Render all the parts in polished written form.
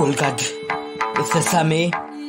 Oh God, Sesame,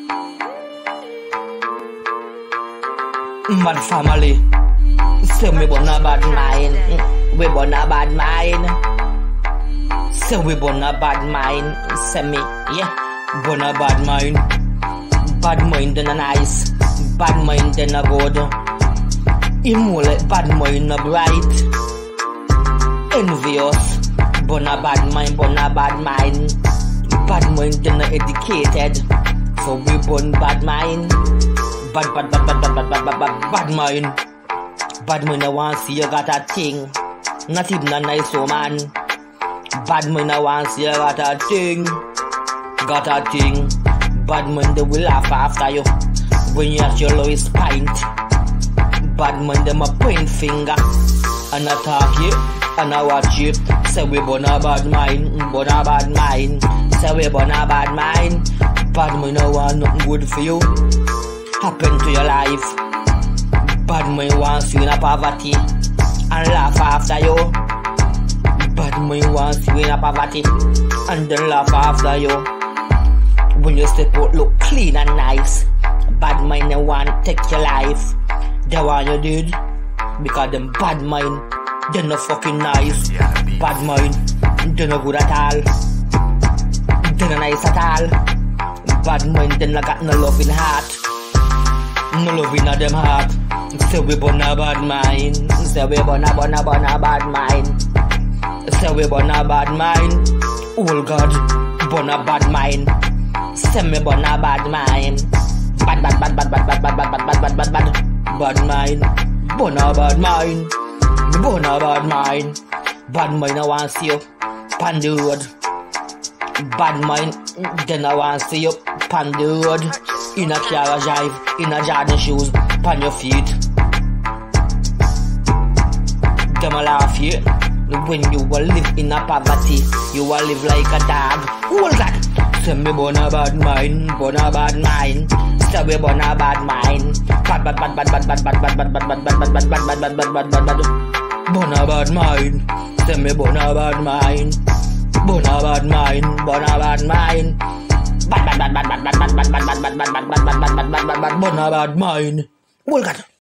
mad family. Say we born a bad mind. We born a bad mind. Say we born a bad mind. Say me, yeah, born a bad mind. Bad mind then a nice. Bad mind then a good. Immolate bad mind a bright. Envious. Born a bad mind, born a bad mind. Bad mind then a educated. So we born bad mind. Bad mind. Bad mind I want see you got a thing. Not even a nice woman. Bad mind I want see you got a thing. Got a thing. Bad mind they will laugh after you when you at your lowest point. Bad mind them a point finger and attack you and I watch you. Say we born a bad mind, born a bad mind. Say we born a bad mind. Bad mind I want nothing good for you happen to your life. Bad mind wants you in a poverty and laugh after you. Bad mind wants you in a poverty and then laugh after you. When you step out look clean and nice. Bad mind they want take your life. They want you dead because them bad mind they no fucking nice. Bad mind they no good at all. They no nice at all. Bad mind they no got no love in heart. No love in them heart. Say we born a bad mind. Say we born a bad mind. Say we born a bad mind. Oh God, born a bad mind. Say me born a bad mind. Bad mind. Born a bad mind. Born a bad mind. Bad mind I want see you pan the road. Bad mind then I want see you pan the road. In a car drive, in a Jordan shoes, pan your feet. Them a laugh you. When you will live in a poverty, you will live like a dog. Oh God! Say me born a bad mind, born a bad mind. Say we born a bad mind. Bad. Born a bad mind. Say me born a bad mind. Born a bad mind, born a bad mind. Born a bad mind. Oh God!